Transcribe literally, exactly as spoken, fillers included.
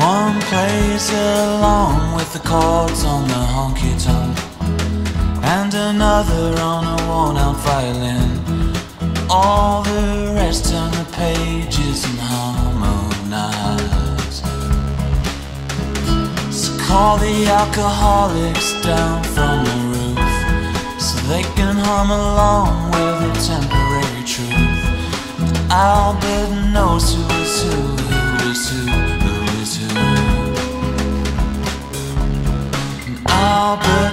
One plays along with the chords on the honky-tonk, and another on a worn-out violin. All the rest turn the pages and harmonize. So call the alcoholics down from the roof, so they can hum along with a temporary truth. Albert knows who is who, who is who, who is who. And Albert